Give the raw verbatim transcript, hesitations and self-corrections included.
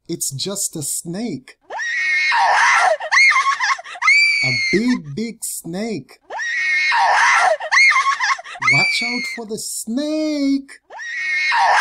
It's just a snake. A big, big snake. Watch out for the snake.